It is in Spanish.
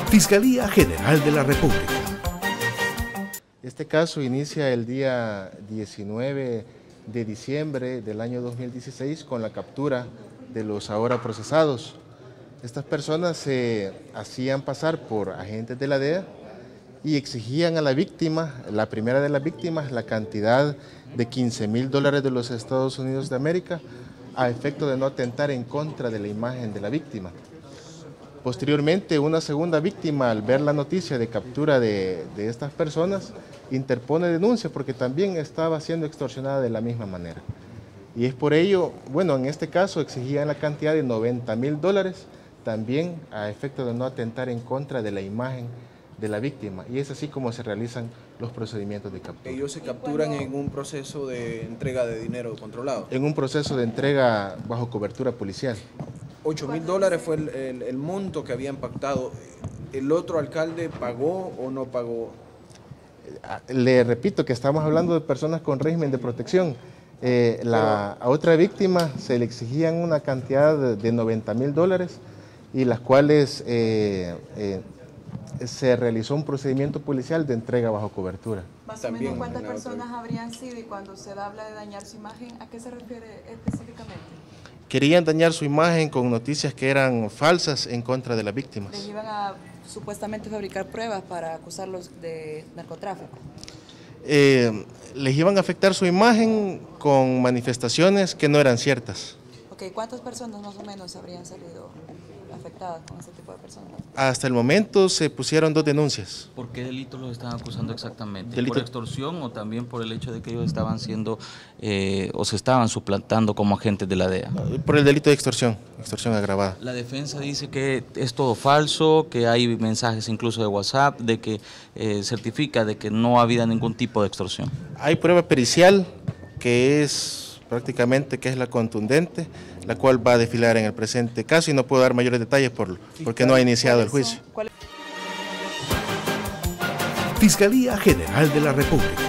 Fiscalía General de la República. Este caso inicia el día 19 de diciembre del año 2016 con la captura de los ahora procesados. Estas personas se hacían pasar por agentes de la DEA y exigían a la víctima, la primera de las víctimas, la cantidad de $15,000 de los Estados Unidos de América a efecto de no atentar en contra de la imagen de la víctima. Posteriormente, una segunda víctima, al ver la noticia de captura de estas personas, interpone denuncia porque también estaba siendo extorsionada de la misma manera. Y es por ello, bueno, en este caso exigían la cantidad de $90,000, también a efecto de no atentar en contra de la imagen de la víctima. Y es así como se realizan los procedimientos de captura. ¿Ellos se capturan en un proceso de entrega de dinero controlado? En un proceso de entrega bajo cobertura policial. $8,000 fue el monto que habían pactado. ¿El otro alcalde pagó o no pagó? Le repito que estamos hablando de personas con régimen de protección. A otra víctima se le exigían una cantidad de $90,000 y las cuales se realizó un procedimiento policial de entrega bajo cobertura. Más o menos, ¿cuántas personas habrían sido? Y cuando se habla de dañar su imagen, ¿a qué se refiere específicamente? Querían dañar su imagen con noticias que eran falsas en contra de las víctimas. ¿Les iban a supuestamente fabricar pruebas para acusarlos de narcotráfico? Les iban a afectar su imagen con manifestaciones que no eran ciertas. Ok, ¿cuántas personas más o menos habrían salido afectadas con este tipo de personas? Hasta el momento se pusieron 2 denuncias. ¿Por qué delito los están acusando exactamente? Delito. ¿Por extorsión o también por el hecho de que ellos estaban siendo o se estaban suplantando como agentes de la DEA? Por el delito de extorsión agravada. La defensa dice que es todo falso, que hay mensajes incluso de WhatsApp, de que certifica de que no ha habido ningún tipo de extorsión. Hay prueba pericial que es prácticamente que es la contundente, la cual va a desfilar en el presente caso y no puedo dar mayores detalles porque no ha iniciado el juicio. Fiscalía General de la República.